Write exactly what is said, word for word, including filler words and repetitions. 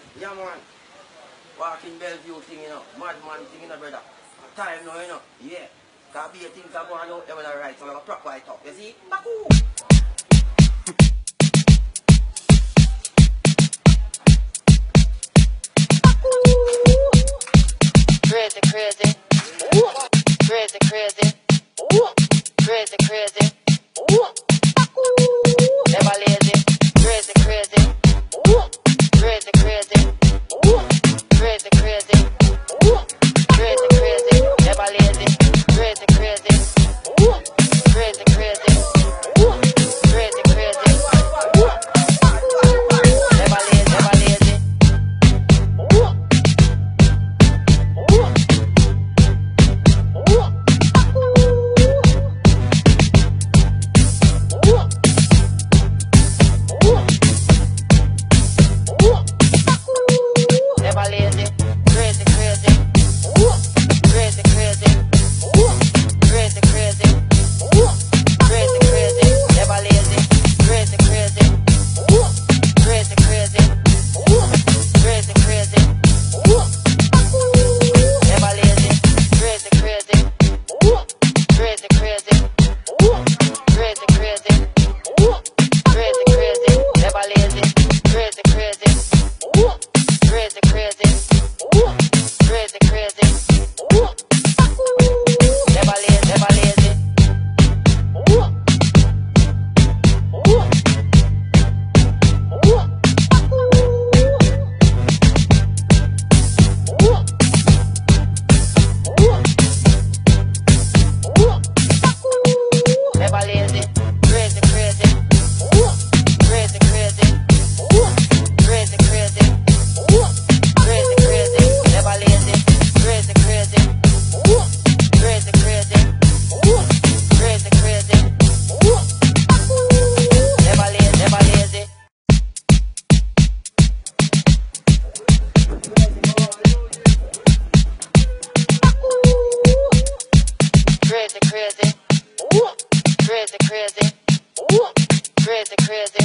Yeah, man. Walking Bellevue thing, you know. Madman thing, you know, brother. Time now, you know. Yeah. Cause be a thing that go on out there when I write, so I'm a proper white up. You see? Tacuuuuuuuuu. Crazy, crazy, ooh, crazy, crazy, ooh, crazy, crazy, ooh, never lazy, crazy, crazy, ooh, crazy, crazy, ooh, crazy, crazy, ooh, crazy, crazy, never lazy, crazy, crazy, ooh, crazy, crazy, ooh, crazy, crazy, ooh, never lazy, never lazy, ooh. Never lazy, crazy, crazy, ooh, crazy, crazy, ooh, crazy, crazy, ooh, crazy, crazy, never lazy, crazy, crazy, ooh, crazy, crazy, ooh, crazy, crazy, ooh, never lazy, crazy, crazy, ooh, crazy, crazy, ooh, crazy, crazy, ooh, crazy, crazy, never lazy, crazy, crazy, ooh. Crazy, crazy, ooh, crazy, crazy, ooh, never lazy, never lazy, ooh, ooh, ooh, ooh, ooh, ooh, never lazy, crazy, crazy, ooh, crazy, crazy, ooh, crazy, crazy. Ooh, crazy, crazy, never lazy, crazy, crazy, ooh, crazy, crazy, ooh, crazy, crazy, ooh, never lazy, never lazy. Crazy, crazy, ooh, crazy, crazy, ooh, crazy, crazy.